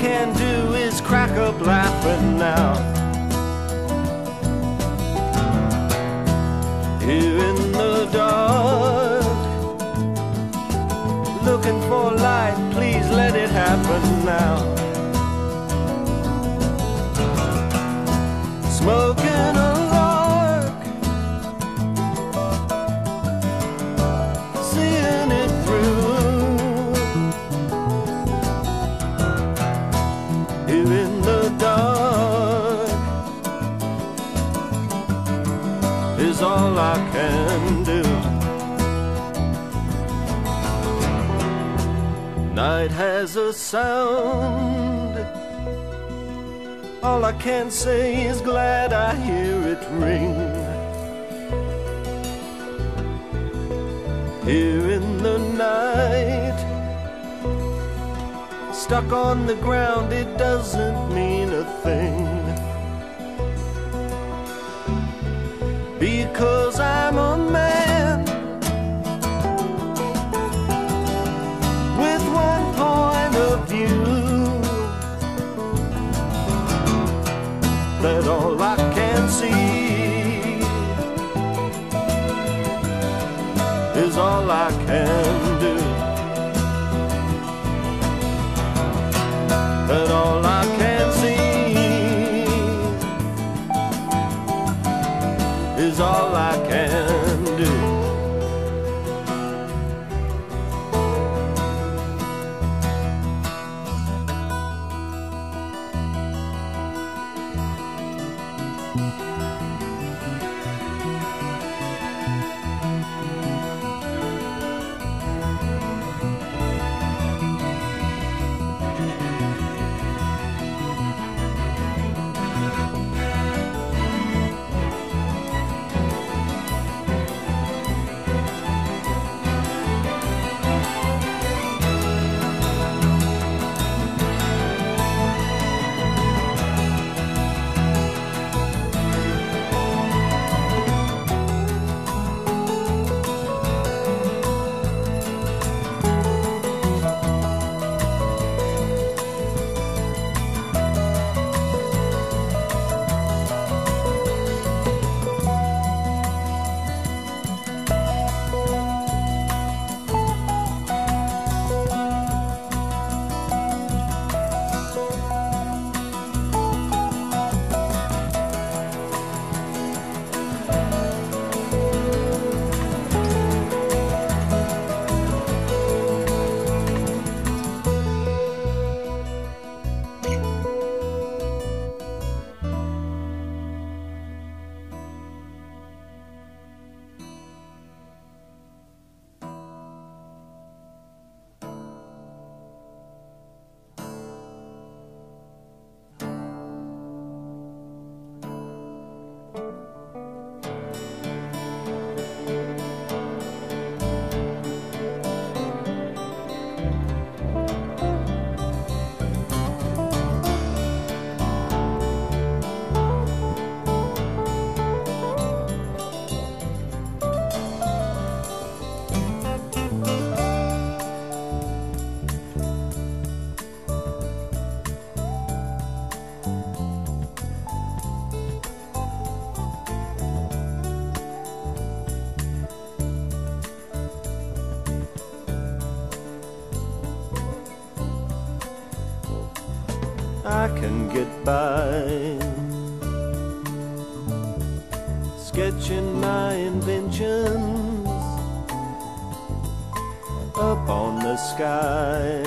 can do is crack up laughing now. Here in the dark, looking for light, please let it happen now. Smoking a lark, seeing it through. Here in the dark is all I can do. Night has a sound, all I can say is glad I hear it ring. Here in the night, stuck on the ground, it doesn't mean a thing, because I'm a man with one point of view, that all I can see is all I can do, that all I can see is all I can do. I can get by, sketching my inventions up on the sky.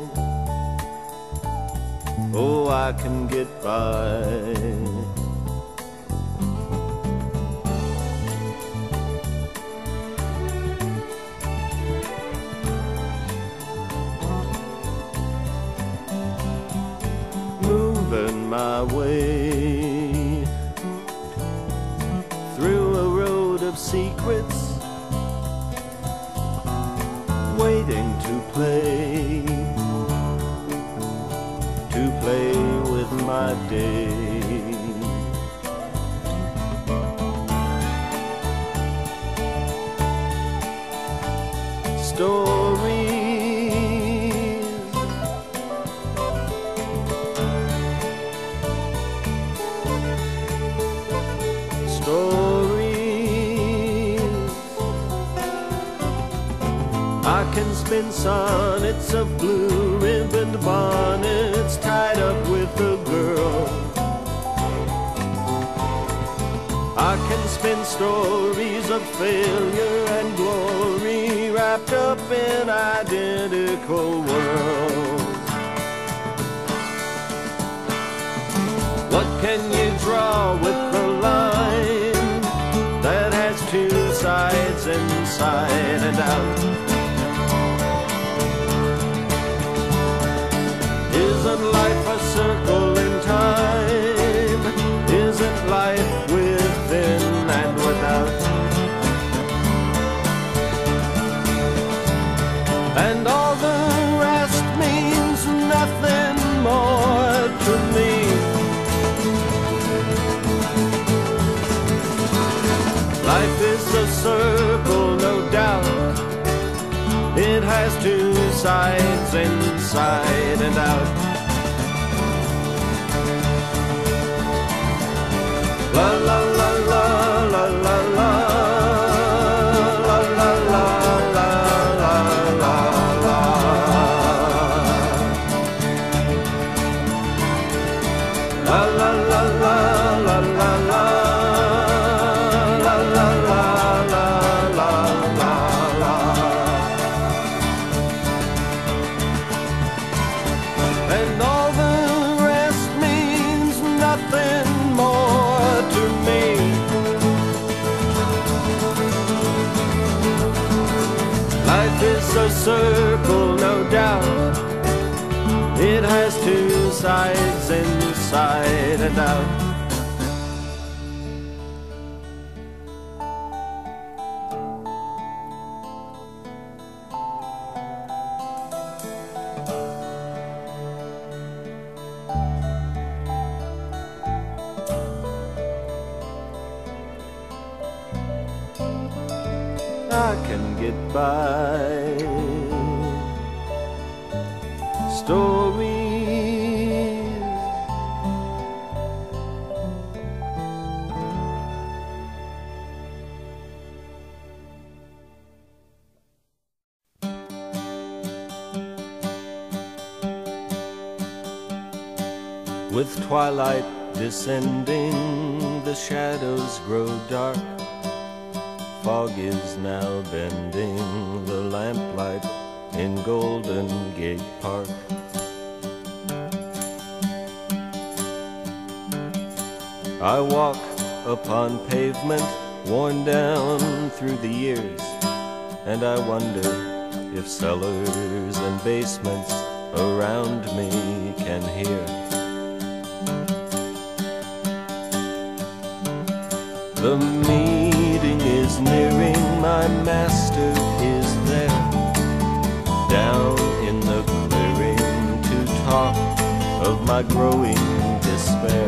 Oh, I can get by. Moving my way through a road of secrets, waiting to play with my day. Stories can spin sonnets of blue ribboned bonnets tied up with a girl. I can spin stories of failure and glory wrapped up in identical worlds. What can you draw with the line that has two sides, inside and out? Isn't life a circle in time? Isn't life within and without? And all the rest means nothing more to me. Life is a circle, no doubt. It has two sides, inside and out. La la la la la la la. La la la la la la la. La la la la la la la. La la la la la la la. And all the rest means nothing more to me. Life is a circle, no doubt. It has two sides, inside and out. I can get by. Stories with twilight descending, the shadows grow dark. Fog is now bending the lamplight in Golden Gate Park. I walk upon pavement worn down through the years, and I wonder if cellars and basements around me can hear the meeting is nearing, my master is there, down in the clearing to talk of my growing despair.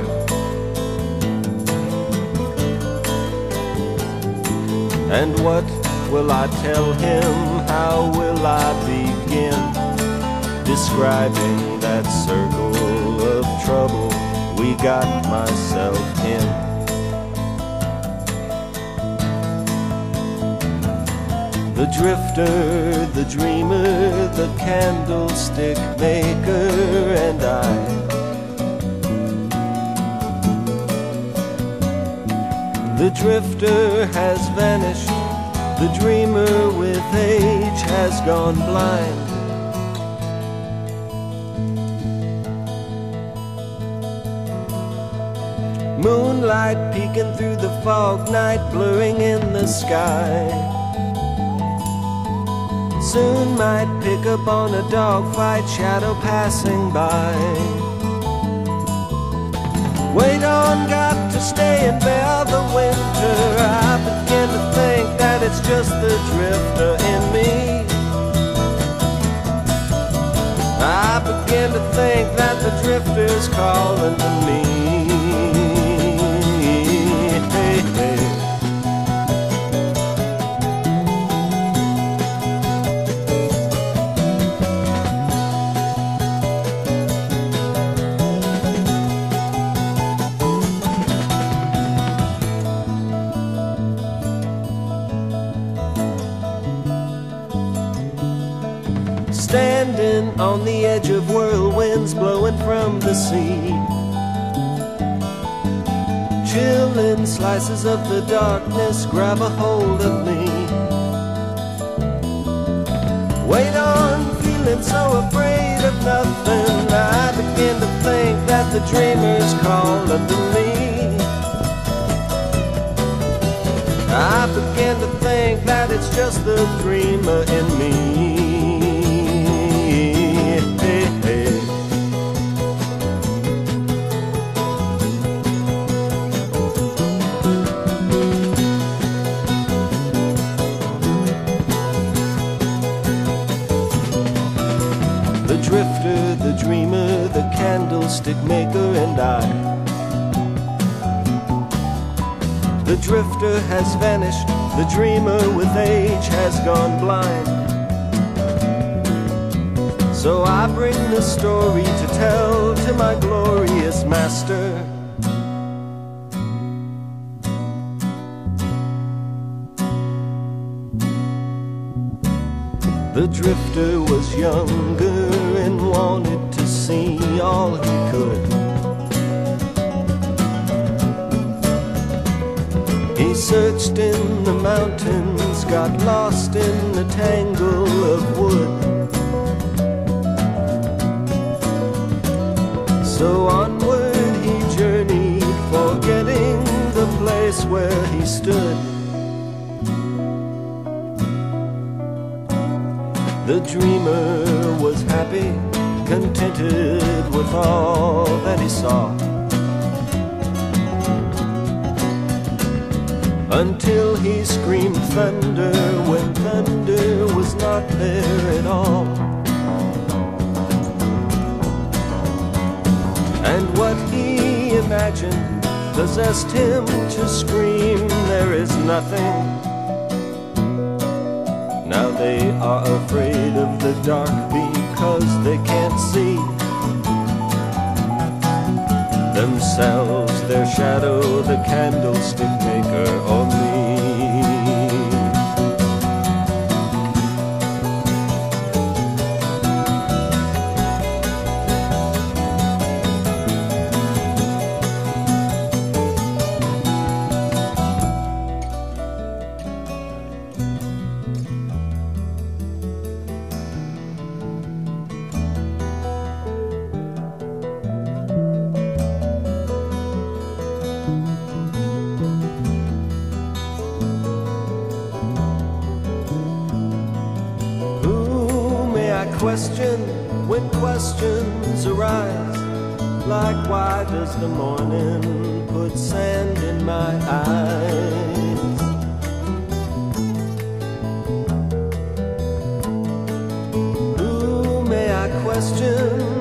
And what will I tell him? How will I begin describing that circle of trouble we got myself in? The drifter, the dreamer, the candlestick maker, and I. The drifter has vanished, the dreamer with age has gone blind. Moonlight peeking through the fog night, blurring in the sky. Soon might pick up on a dogfight, shadow passing by. Wait on, got to stay and bear the winter. I begin to think that it's just the drifter in me. I begin to think that the drifter's calling to me. Hey, hey. on the edge of whirlwinds blowing from the sea. Chilling slices of the darkness grab a hold of me. Wait on, feeling so afraid of nothing, I begin to think that the dreamer's calling to me. I begin to think that it's just the dreamer in me. Hey, hey. The drifter, the dreamer, the candlestick maker, and I. The drifter has vanished, the dreamer with age has gone blind. So I bring the story to tell to my glorious master. The drifter was younger and wanted to see all he could. He searched in the mountains, got lost in the tangle of wood. So onward he journeyed, forgetting the place where he stood. The dreamer was happy, contented with all that he saw, until he screamed thunder when thunder was not there at all. And what he imagined possessed him to scream, there is nothing. Now they are afraid of the dark because they can't see themselves, their shadow, the candlestick maker, or me. Question when questions arise, like why does the morning put sand in my eyes? Who may I question